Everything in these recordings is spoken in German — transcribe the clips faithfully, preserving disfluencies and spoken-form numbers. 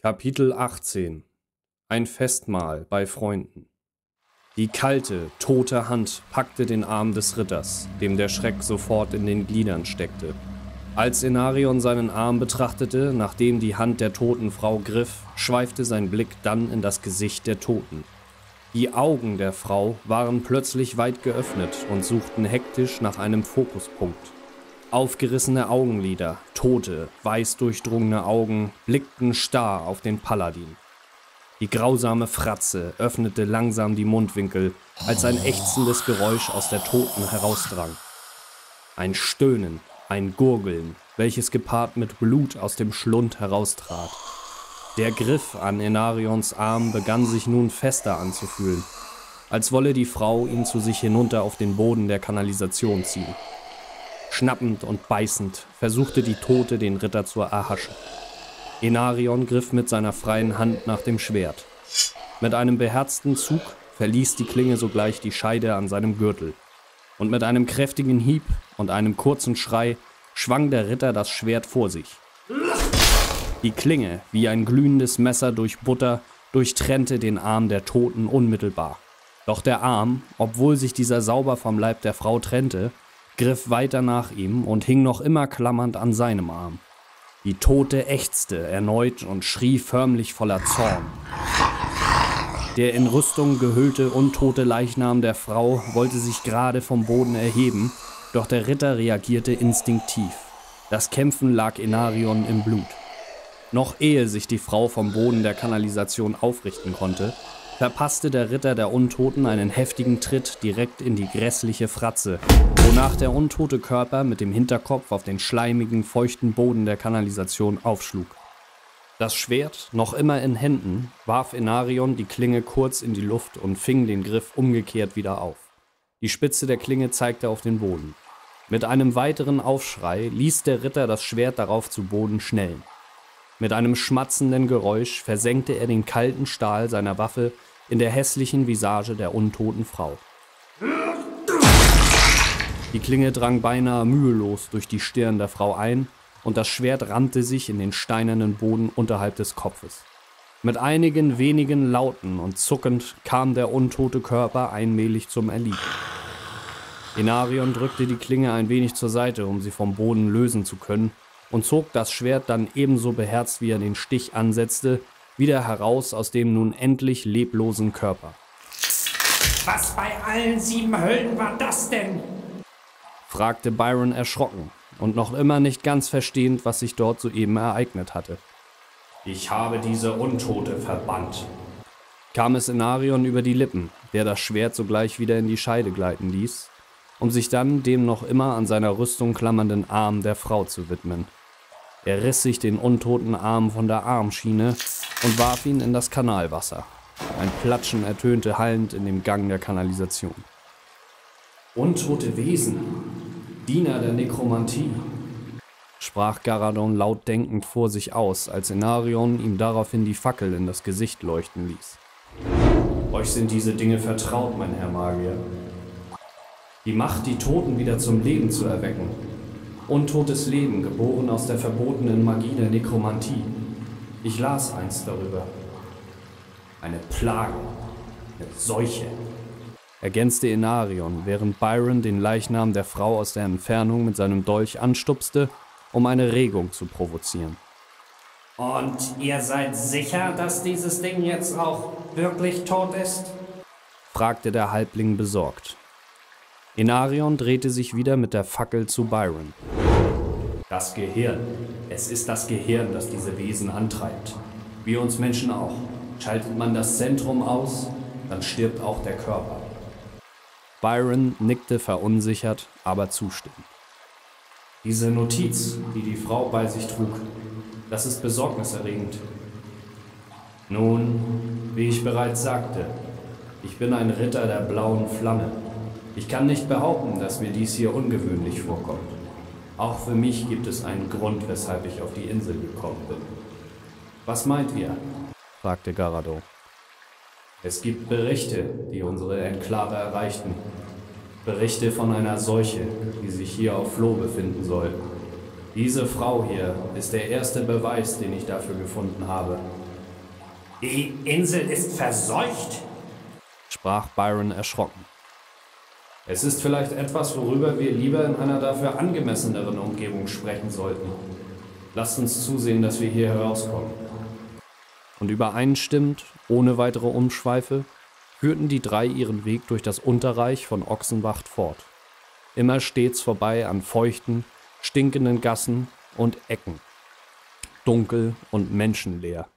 Kapitel achtzehn. Ein Festmahl bei Freunden. Die kalte, tote Hand packte den Arm des Ritters, dem der Schreck sofort in den Gliedern steckte. Als Enarion seinen Arm betrachtete, nachdem die Hand der toten Frau griff, schweifte sein Blick dann in das Gesicht der Toten. Die Augen der Frau waren plötzlich weit geöffnet und suchten hektisch nach einem Fokuspunkt. Aufgerissene Augenlider, tote, weiß durchdrungene Augen blickten starr auf den Paladin. Die grausame Fratze öffnete langsam die Mundwinkel, als ein ächzendes Geräusch aus der Toten herausdrang. Ein Stöhnen, ein Gurgeln, welches gepaart mit Blut aus dem Schlund heraustrat. Der Griff an Enarions Arm begann sich nun fester anzufühlen, als wolle die Frau ihn zu sich hinunter auf den Boden der Kanalisation ziehen. Schnappend und beißend versuchte die Tote, den Ritter zu erhaschen. Enarion griff mit seiner freien Hand nach dem Schwert. Mit einem beherzten Zug verließ die Klinge sogleich die Scheide an seinem Gürtel. Und mit einem kräftigen Hieb und einem kurzen Schrei schwang der Ritter das Schwert vor sich. Die Klinge, wie ein glühendes Messer durch Butter, durchtrennte den Arm der Toten unmittelbar. Doch der Arm, obwohl sich dieser sauber vom Leib der Frau trennte, griff weiter nach ihm und hing noch immer klammernd an seinem Arm. Die Tote ächzte erneut und schrie förmlich voller Zorn. Der in Rüstung gehüllte, untote Leichnam der Frau wollte sich gerade vom Boden erheben, doch der Ritter reagierte instinktiv. Das Kämpfen lag Enarion im Blut. Noch ehe sich die Frau vom Boden der Kanalisation aufrichten konnte, verpasste der Ritter der Untoten einen heftigen Tritt direkt in die grässliche Fratze, wonach der untote Körper mit dem Hinterkopf auf den schleimigen, feuchten Boden der Kanalisation aufschlug. Das Schwert, noch immer in Händen, warf Enarion die Klinge kurz in die Luft und fing den Griff umgekehrt wieder auf. Die Spitze der Klinge zeigte auf den Boden. Mit einem weiteren Aufschrei ließ der Ritter das Schwert darauf zu Boden schnellen. Mit einem schmatzenden Geräusch versenkte er den kalten Stahl seiner Waffe in der hässlichen Visage der untoten Frau. Die Klinge drang beinahe mühelos durch die Stirn der Frau ein und das Schwert rammte sich in den steinernen Boden unterhalb des Kopfes. Mit einigen wenigen Lauten und zuckend kam der untote Körper allmählich zum Erliegen. Enarion drückte die Klinge ein wenig zur Seite, um sie vom Boden lösen zu können, und zog das Schwert dann ebenso beherzt, wie er den Stich ansetzte, wieder heraus aus dem nun endlich leblosen Körper. Was bei allen sieben Höllen war das denn? Fragte Byron erschrocken und noch immer nicht ganz verstehend, was sich dort soeben ereignet hatte. Ich habe diese Untote verbannt, kam es Enarion über die Lippen, der das Schwert sogleich wieder in die Scheide gleiten ließ, um sich dann dem noch immer an seiner Rüstung klammernden Arm der Frau zu widmen. Er riss sich den untoten Arm von der Armschiene und warf ihn in das Kanalwasser. Ein Platschen ertönte hallend in dem Gang der Kanalisation. Untote Wesen, Diener der Nekromantie, sprach Garadon laut denkend vor sich aus, als Enarion ihm daraufhin die Fackel in das Gesicht leuchten ließ. Euch sind diese Dinge vertraut, mein Herr Magier. Die Macht, die Toten wieder zum Leben zu erwecken. Untotes Leben, geboren aus der verbotenen Magie der Nekromantie. Ich las einst darüber. Eine Plage, eine Seuche, ergänzte Enarion, während Byron den Leichnam der Frau aus der Entfernung mit seinem Dolch anstupste, um eine Regung zu provozieren. Und ihr seid sicher, dass dieses Ding jetzt auch wirklich tot ist? Fragte der Halbling besorgt. Enarion drehte sich wieder mit der Fackel zu Byron. Das Gehirn. Es ist das Gehirn, das diese Wesen antreibt. Wir uns Menschen auch. Schaltet man das Zentrum aus, dann stirbt auch der Körper. Byron nickte verunsichert, aber zustimmend. Diese Notiz, die die Frau bei sich trug, das ist besorgniserregend. Nun, wie ich bereits sagte, ich bin ein Ritter der blauen Flamme. Ich kann nicht behaupten, dass mir dies hier ungewöhnlich vorkommt. Auch für mich gibt es einen Grund, weshalb ich auf die Insel gekommen bin. Was meint ihr? Fragte Garadon. Es gibt Berichte, die unsere Enklave erreichten. Berichte von einer Seuche, die sich hier auf Floh befinden soll. Diese Frau hier ist der erste Beweis, den ich dafür gefunden habe. Die Insel ist verseucht? Sprach Byron erschrocken. Es ist vielleicht etwas, worüber wir lieber in einer dafür angemesseneren Umgebung sprechen sollten. Lasst uns zusehen, dass wir hier herauskommen. Und übereinstimmend, ohne weitere Umschweife, führten die drei ihren Weg durch das Unterreich von Ochsenwacht fort. Immer stets vorbei an feuchten, stinkenden Gassen und Ecken. Dunkel und menschenleer.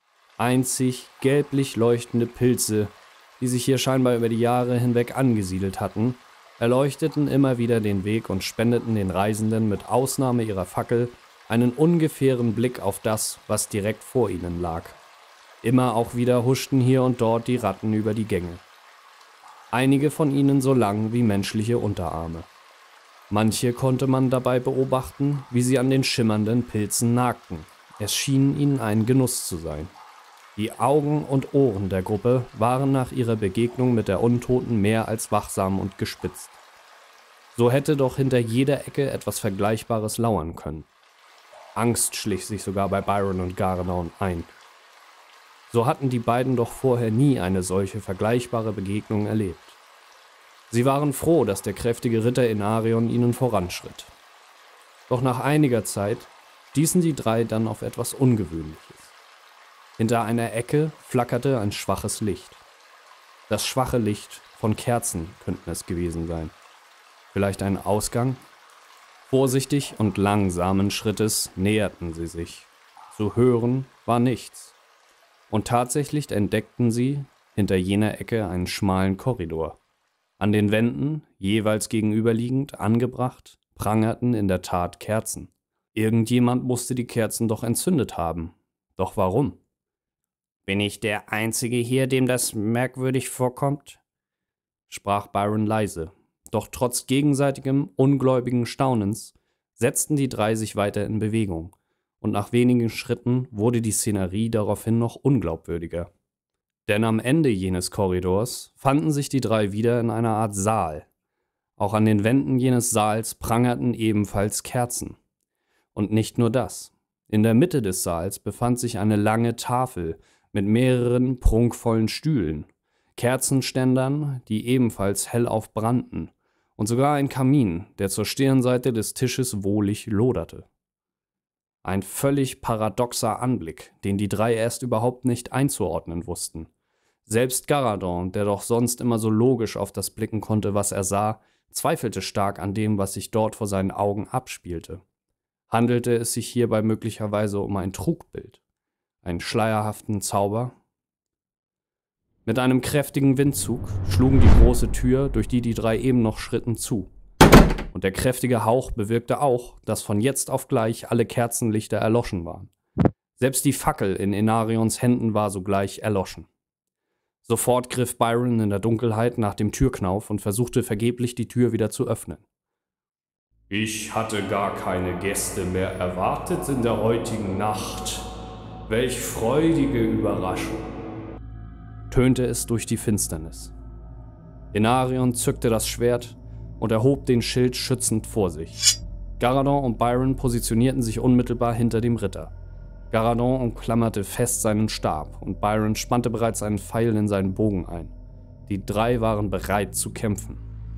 Einzig gelblich leuchtende Pilze, die sich hier scheinbar über die Jahre hinweg angesiedelt hatten, erleuchteten immer wieder den Weg und spendeten den Reisenden mit Ausnahme ihrer Fackel einen ungefähren Blick auf das, was direkt vor ihnen lag. Immer auch wieder huschten hier und dort die Ratten über die Gänge. Einige von ihnen so lang wie menschliche Unterarme. Manche konnte man dabei beobachten, wie sie an den schimmernden Pilzen nagten. Es schien ihnen ein Genuss zu sein. Die Augen und Ohren der Gruppe waren nach ihrer Begegnung mit der Untoten mehr als wachsam und gespitzt. So hätte doch hinter jeder Ecke etwas Vergleichbares lauern können. Angst schlich sich sogar bei Byron und Garredon ein. So hatten die beiden doch vorher nie eine solche vergleichbare Begegnung erlebt. Sie waren froh, dass der kräftige Ritter Inarion ihnen voranschritt. Doch nach einiger Zeit stießen die drei dann auf etwas Ungewöhnliches. Hinter einer Ecke flackerte ein schwaches Licht. Das schwache Licht von Kerzen könnten es gewesen sein. Vielleicht ein Ausgang? Vorsichtig und langsamen Schrittes näherten sie sich. Zu hören war nichts. Und tatsächlich entdeckten sie hinter jener Ecke einen schmalen Korridor. An den Wänden, jeweils gegenüberliegend, angebracht, prangerten in der Tat Kerzen. Irgendjemand musste die Kerzen doch entzündet haben. Doch warum? Bin ich der Einzige hier, dem das merkwürdig vorkommt? Sprach Byron leise. Doch trotz gegenseitigem, ungläubigen Staunens setzten die drei sich weiter in Bewegung. Und nach wenigen Schritten wurde die Szenerie daraufhin noch unglaubwürdiger. Denn am Ende jenes Korridors fanden sich die drei wieder in einer Art Saal. Auch an den Wänden jenes Saals prangerten ebenfalls Kerzen. Und nicht nur das. In der Mitte des Saals befand sich eine lange Tafel mit mehreren prunkvollen Stühlen, Kerzenständern, die ebenfalls hellauf brannten, und sogar ein Kamin, der zur Stirnseite des Tisches wohlig loderte. Ein völlig paradoxer Anblick, den die drei erst überhaupt nicht einzuordnen wussten. Selbst Garredon, der doch sonst immer so logisch auf das blicken konnte, was er sah, zweifelte stark an dem, was sich dort vor seinen Augen abspielte. Handelte es sich hierbei möglicherweise um ein Trugbild, einen schleierhaften Zauber? Mit einem kräftigen Windzug schlugen die große Tür, durch die die drei eben noch schritten, zu. Und der kräftige Hauch bewirkte auch, dass von jetzt auf gleich alle Kerzenlichter erloschen waren. Selbst die Fackel in Inarions Händen war sogleich erloschen. Sofort griff Byron in der Dunkelheit nach dem Türknauf und versuchte vergeblich, die Tür wieder zu öffnen. Ich hatte gar keine Gäste mehr erwartet in der heutigen Nacht. Welch freudige Überraschung! Tönte es durch die Finsternis. Inarion zückte das Schwert und erhob den Schild schützend vor sich. Garredon und Byron positionierten sich unmittelbar hinter dem Ritter. Garredon umklammerte fest seinen Stab und Byron spannte bereits einen Pfeil in seinen Bogen ein. Die drei waren bereit zu kämpfen.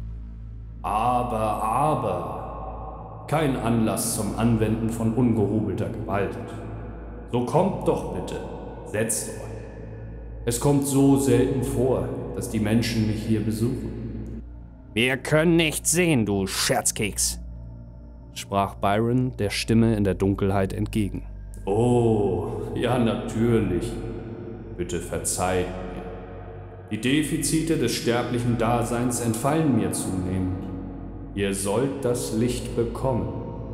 Aber, aber, kein Anlass zum Anwenden von ungehobelter Gewalt. So kommt doch bitte, setzt euch. Es kommt so selten vor, dass die Menschen mich hier besuchen. Wir können nichts sehen, du Scherzkeks, sprach Byron der Stimme in der Dunkelheit entgegen. Oh, ja natürlich. Bitte verzeiht mir. Die Defizite des sterblichen Daseins entfallen mir zunehmend. Ihr sollt das Licht bekommen.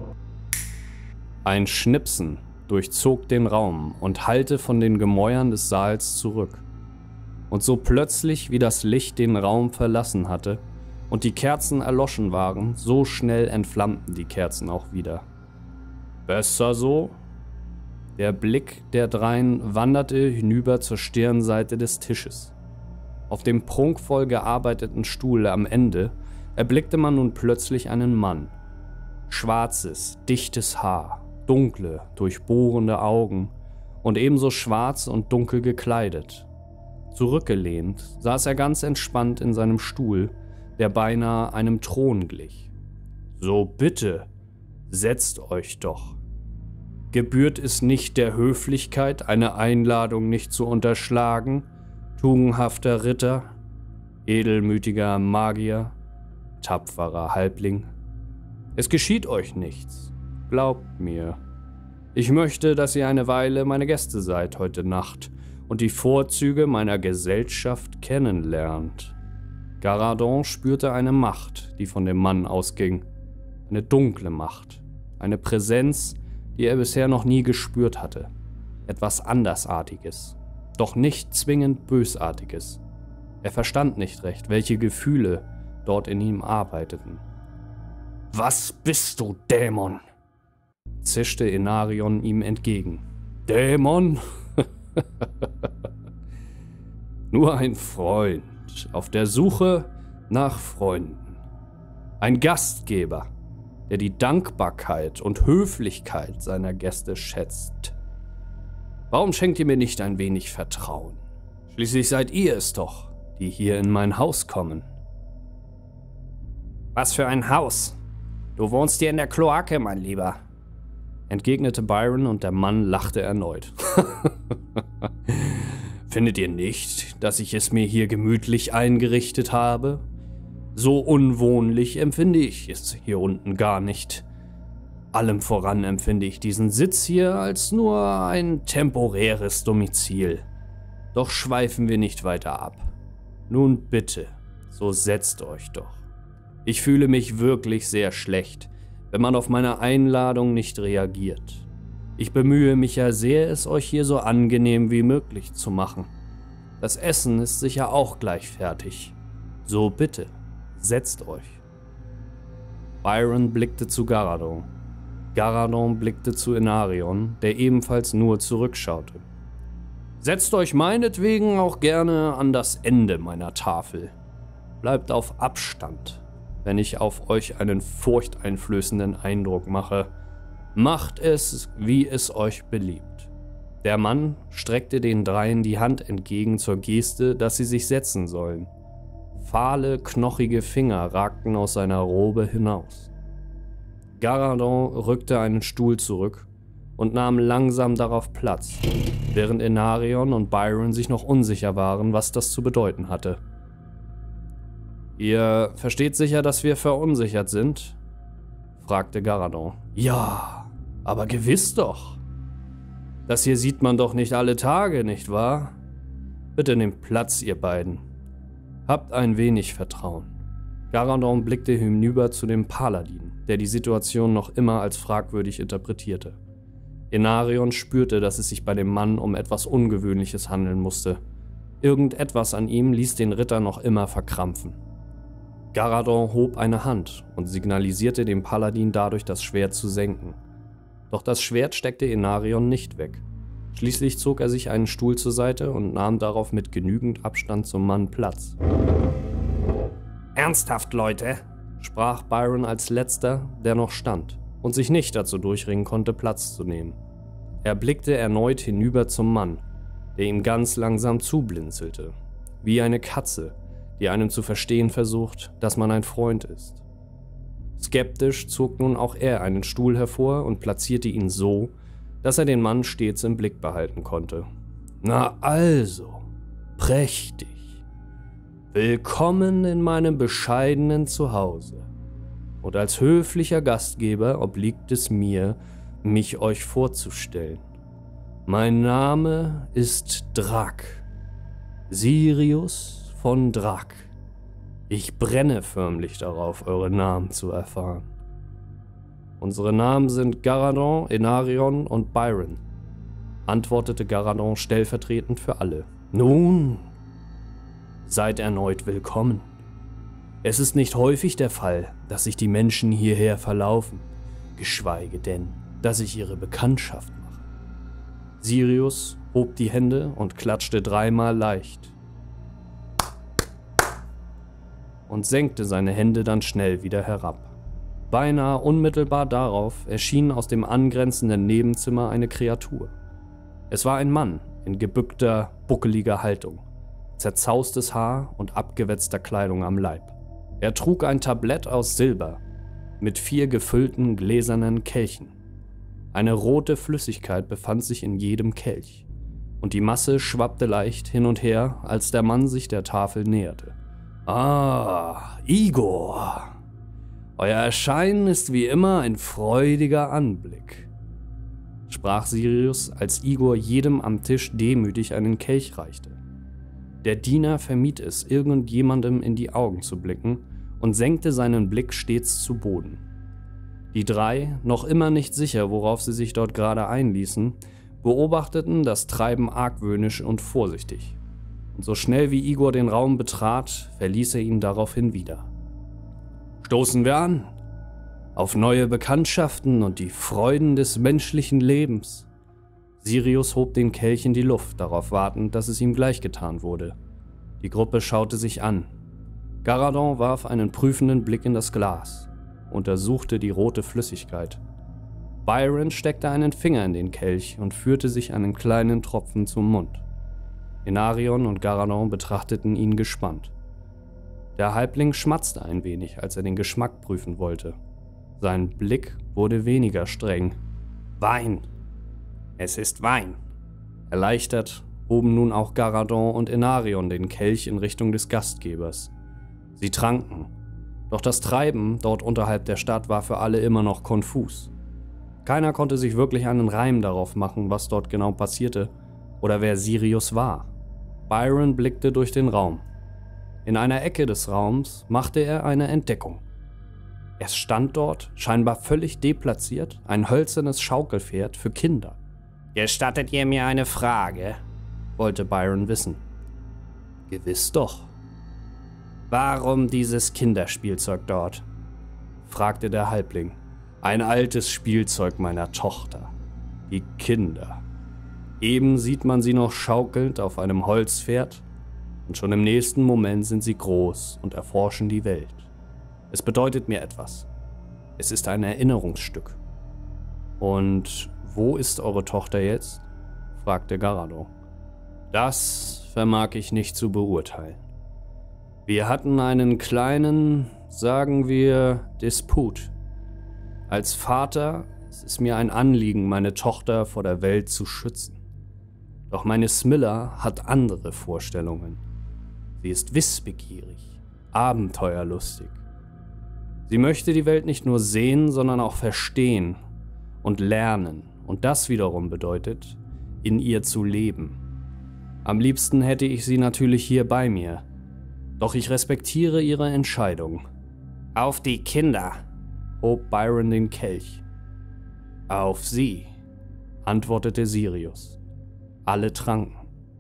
Ein Schnipsen durchzog den Raum und hallte von den Gemäuern des Saals zurück. Und so plötzlich, wie das Licht den Raum verlassen hatte und die Kerzen erloschen waren, so schnell entflammten die Kerzen auch wieder. Besser so? Der Blick der dreien wanderte hinüber zur Stirnseite des Tisches. Auf dem prunkvoll gearbeiteten Stuhl am Ende erblickte man nun plötzlich einen Mann. Schwarzes, dichtes Haar, dunkle, durchbohrende Augen und ebenso schwarz und dunkel gekleidet. Zurückgelehnt saß er ganz entspannt in seinem Stuhl, der beinahe einem Thron glich. »So bitte, setzt euch doch. Gebührt es nicht der Höflichkeit, eine Einladung nicht zu unterschlagen, tugendhafter Ritter, edelmütiger Magier, tapferer Halbling? Es geschieht euch nichts, glaubt mir. Ich möchte, dass ihr eine Weile meine Gäste seid heute Nacht und die Vorzüge meiner Gesellschaft kennenlernt.« Garadon spürte eine Macht, die von dem Mann ausging. Eine dunkle Macht. Eine Präsenz, die er bisher noch nie gespürt hatte. Etwas Andersartiges. Doch nicht zwingend Bösartiges. Er verstand nicht recht, welche Gefühle dort in ihm arbeiteten. »Was bist du, Dämon?« zischte Inarion ihm entgegen. »Dämon? Nur ein Freund auf der Suche nach Freunden. Ein Gastgeber, der die Dankbarkeit und Höflichkeit seiner Gäste schätzt. Warum schenkt ihr mir nicht ein wenig Vertrauen? Schließlich seid ihr es doch, die hier in mein Haus kommen.« »Was für ein Haus? Du wohnst hier in der Kloake, mein Lieber«, entgegnete Byron und der Mann lachte erneut. »Findet ihr nicht, dass ich es mir hier gemütlich eingerichtet habe? So unwohnlich empfinde ich es hier unten gar nicht. Allem voran empfinde ich diesen Sitz hier als nur ein temporäres Domizil. Doch schweifen wir nicht weiter ab. Nun bitte, so setzt euch doch. Ich fühle mich wirklich sehr schlecht, wenn man auf meine Einladung nicht reagiert. Ich bemühe mich ja sehr, es euch hier so angenehm wie möglich zu machen. Das Essen ist sicher auch gleich fertig. So bitte, setzt euch.« Byron blickte zu Garadon. Garadon blickte zu Inarion, der ebenfalls nur zurückschaute. »Setzt euch meinetwegen auch gerne an das Ende meiner Tafel. Bleibt auf Abstand, wenn ich auf euch einen furchteinflößenden Eindruck mache. Macht es, wie es euch beliebt.« Der Mann streckte den dreien die Hand entgegen zur Geste, dass sie sich setzen sollen. Fahle, knochige Finger ragten aus seiner Robe hinaus. Garadon rückte einen Stuhl zurück und nahm langsam darauf Platz, während Inarion und Byron sich noch unsicher waren, was das zu bedeuten hatte. »Ihr versteht sicher, dass wir verunsichert sind?« fragte Garadon. »Ja, aber gewiss doch. Das hier sieht man doch nicht alle Tage, nicht wahr? Bitte nehmt Platz, ihr beiden. Habt ein wenig Vertrauen.« Garadon blickte hinüber zu dem Paladin, der die Situation noch immer als fragwürdig interpretierte. Inarion spürte, dass es sich bei dem Mann um etwas Ungewöhnliches handeln musste. Irgendetwas an ihm ließ den Ritter noch immer verkrampfen. Garadon hob eine Hand und signalisierte dem Paladin dadurch, das Schwert zu senken. Doch das Schwert steckte Inarion nicht weg. Schließlich zog er sich einen Stuhl zur Seite und nahm darauf mit genügend Abstand zum Mann Platz. »Ernsthaft, Leute?« sprach Byron als letzter, der noch stand und sich nicht dazu durchringen konnte, Platz zu nehmen. Er blickte erneut hinüber zum Mann, der ihm ganz langsam zublinzelte, wie eine Katze, die einem zu verstehen versucht, dass man ein Freund ist. Skeptisch zog nun auch er einen Stuhl hervor und platzierte ihn so, dass er den Mann stets im Blick behalten konnte. »Na also, prächtig. Willkommen in meinem bescheidenen Zuhause. Und als höflicher Gastgeber obliegt es mir, mich euch vorzustellen. Mein Name ist Drak. Sirius von Drak. Ich brenne förmlich darauf, eure Namen zu erfahren. Unsere Namen sind Garadon, Inarion und Byron«, antwortete Garadon stellvertretend für alle. »Nun, seid erneut willkommen. Es ist nicht häufig der Fall, dass sich die Menschen hierher verlaufen, geschweige denn, dass ich ihre Bekanntschaft mache.« Sirius hob die Hände und klatschte dreimal leicht und senkte seine Hände dann schnell wieder herab. Beinahe unmittelbar darauf erschien aus dem angrenzenden Nebenzimmer eine Kreatur. Es war ein Mann in gebückter, buckeliger Haltung, zerzaustes Haar und abgewetzter Kleidung am Leib. Er trug ein Tablett aus Silber mit vier gefüllten gläsernen Kelchen. Eine rote Flüssigkeit befand sich in jedem Kelch, und die Masse schwappte leicht hin und her, als der Mann sich der Tafel näherte. »Ah, Igor! Euer Erscheinen ist wie immer ein freudiger Anblick«, sprach Sirius, als Igor jedem am Tisch demütig einen Kelch reichte. Der Diener vermied es, irgendjemandem in die Augen zu blicken und senkte seinen Blick stets zu Boden. Die drei, noch immer nicht sicher, worauf sie sich dort gerade einließen, beobachteten das Treiben argwöhnisch und vorsichtig. Und so schnell wie Igor den Raum betrat, verließ er ihn daraufhin wieder. »Stoßen wir an! Auf neue Bekanntschaften und die Freuden des menschlichen Lebens!« Sirius hob den Kelch in die Luft, darauf wartend, dass es ihm gleichgetan wurde. Die Gruppe schaute sich an. Garadon warf einen prüfenden Blick in das Glas, untersuchte die rote Flüssigkeit. Byron steckte einen Finger in den Kelch und führte sich einen kleinen Tropfen zum Mund. Inarion und Garadon betrachteten ihn gespannt. Der Halbling schmatzte ein wenig, als er den Geschmack prüfen wollte. Sein Blick wurde weniger streng. »Wein! Es ist Wein!« Erleichtert hoben nun auch Garadon und Inarion den Kelch in Richtung des Gastgebers. Sie tranken, doch das Treiben dort unterhalb der Stadt war für alle immer noch konfus. Keiner konnte sich wirklich einen Reim darauf machen, was dort genau passierte oder wer Sirius war. Byron blickte durch den Raum. In einer Ecke des Raums machte er eine Entdeckung. Es stand dort, scheinbar völlig deplatziert, ein hölzernes Schaukelpferd für Kinder. »Gestattet ihr mir eine Frage?« wollte Byron wissen. »Gewiss doch.« »Warum dieses Kinderspielzeug dort?« fragte der Halbling. »Ein altes Spielzeug meiner Tochter. Die Kinder. Eben sieht man sie noch schaukelnd auf einem Holzpferd und schon im nächsten Moment sind sie groß und erforschen die Welt. Es bedeutet mir etwas. Es ist ein Erinnerungsstück.« »Und wo ist eure Tochter jetzt?« fragte Garadon. »Das vermag ich nicht zu beurteilen. Wir hatten einen kleinen, sagen wir, Disput. Als Vater ist es mir ein Anliegen, meine Tochter vor der Welt zu schützen. Doch meine Smilla hat andere Vorstellungen. Sie ist wissbegierig, abenteuerlustig. Sie möchte die Welt nicht nur sehen, sondern auch verstehen und lernen. Und das wiederum bedeutet, in ihr zu leben. Am liebsten hätte ich sie natürlich hier bei mir. Doch ich respektiere ihre Entscheidung.« »Auf die Kinder«, hob Byron den Kelch. »Auf sie«, antwortete Sirius. Alle tranken.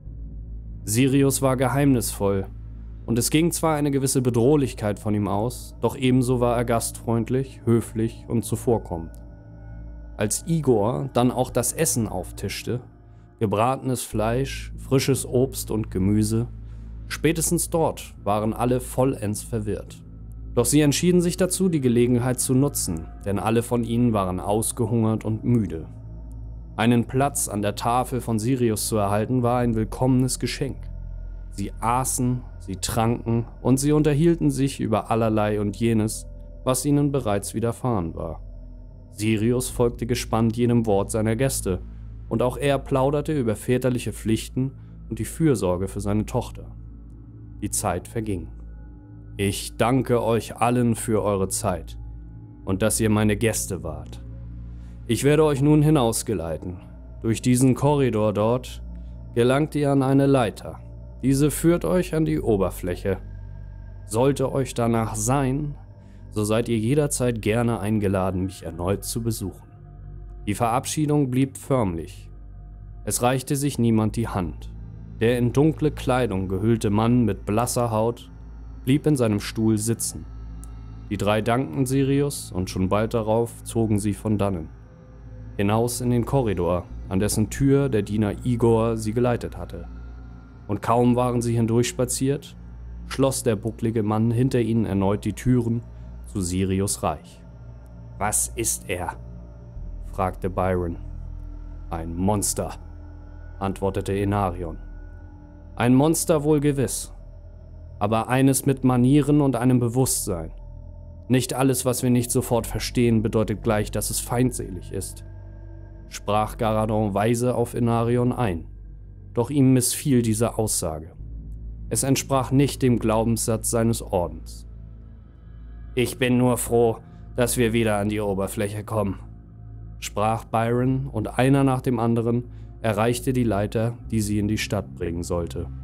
Sirius war geheimnisvoll, und es ging zwar eine gewisse Bedrohlichkeit von ihm aus, doch ebenso war er gastfreundlich, höflich und zuvorkommend. Als Igor dann auch das Essen auftischte, gebratenes Fleisch, frisches Obst und Gemüse, spätestens dort waren alle vollends verwirrt. Doch sie entschieden sich dazu, die Gelegenheit zu nutzen, denn alle von ihnen waren ausgehungert und müde. Einen Platz an der Tafel von Sirius zu erhalten, war ein willkommenes Geschenk. Sie aßen, sie tranken und sie unterhielten sich über allerlei und jenes, was ihnen bereits widerfahren war. Sirius folgte gespannt jedem Wort seiner Gäste, und auch er plauderte über väterliche Pflichten und die Fürsorge für seine Tochter. Die Zeit verging. »Ich danke euch allen für eure Zeit und dass ihr meine Gäste wart. Ich werde euch nun hinausgeleiten. Durch diesen Korridor dort gelangt ihr an eine Leiter. Diese führt euch an die Oberfläche. Sollte euch danach sein, so seid ihr jederzeit gerne eingeladen, mich erneut zu besuchen.« Die Verabschiedung blieb förmlich. Es reichte sich niemand die Hand. Der in dunkle Kleidung gehüllte Mann mit blasser Haut blieb in seinem Stuhl sitzen. Die drei dankten Sirius und schon bald darauf zogen sie von dannen. Hinaus in den Korridor, an dessen Tür der Diener Igor sie geleitet hatte. Und kaum waren sie hindurchspaziert, schloss der bucklige Mann hinter ihnen erneut die Türen zu Sirius Reich. »Was ist er?« fragte Byron. »Ein Monster«, antwortete Enarion. Ein Monster wohl gewiss, aber eines mit Manieren und einem Bewusstsein. Nicht alles, was wir nicht sofort verstehen, bedeutet gleich, dass es feindselig ist, sprach Garadon weise auf Enarion ein, doch ihm missfiel diese Aussage. Es entsprach nicht dem Glaubenssatz seines Ordens. »Ich bin nur froh, dass wir wieder an die Oberfläche kommen«, sprach Byron, und einer nach dem anderen erreichte die Leiter, die sie in die Stadt bringen sollte.